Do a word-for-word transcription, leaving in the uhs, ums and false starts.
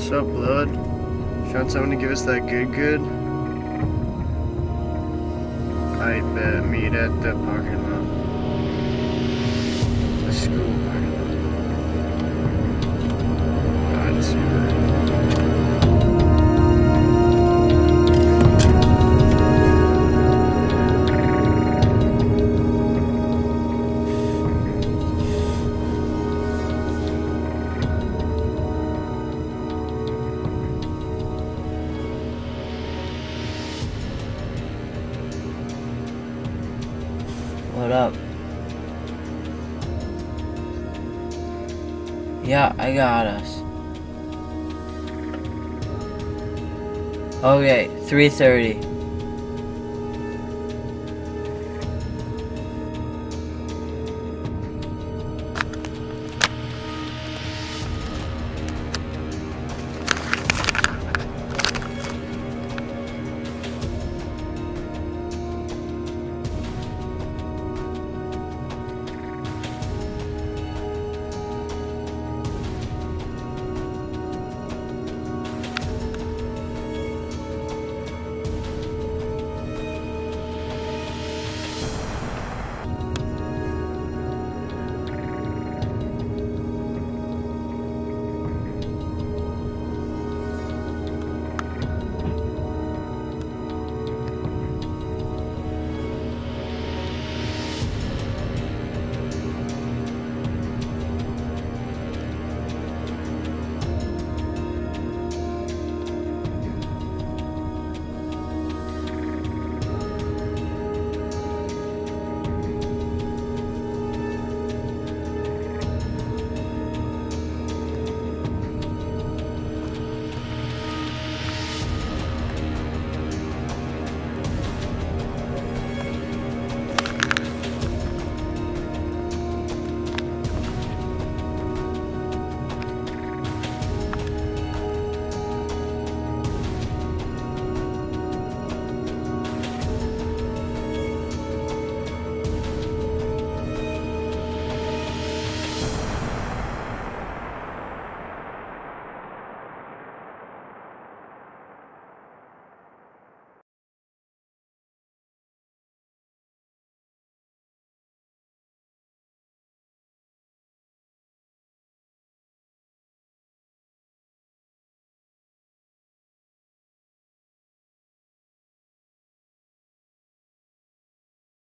What's up, blood? Trying someone to give us that good good? I bet. Meet at the parking lot. The school parking lot. I'd see that. What up? Yeah, I got us. Okay, three thirty.